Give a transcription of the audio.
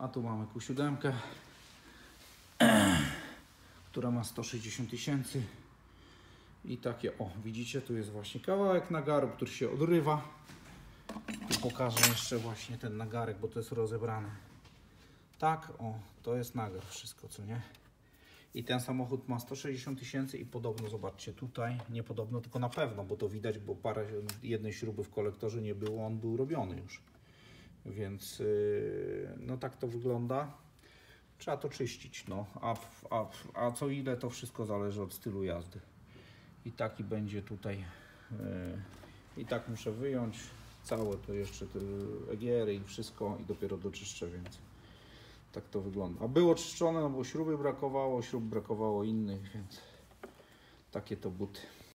A tu mamy Q7, która ma 160 000. I takie, o widzicie, tu jest właśnie kawałek nagaru, który się odrywa. Tu pokażę jeszcze właśnie ten nagarek, bo to jest rozebrane. Tak, o, to jest nagar wszystko, co nie? I ten samochód ma 160 000 i podobno, zobaczcie tutaj, nie podobno, tylko na pewno, bo to widać, bo parę jednej śruby w kolektorze nie było, on był robiony już. Więc no tak to wygląda. Trzeba to czyścić, no. A co ile, to wszystko zależy od stylu jazdy. I taki będzie tutaj. I tak muszę wyjąć całe to jeszcze te egiery i wszystko i dopiero doczyszczę, więc tak to wygląda. A było czyszczone, no bo śruby brakowało innych, więc takie to buty.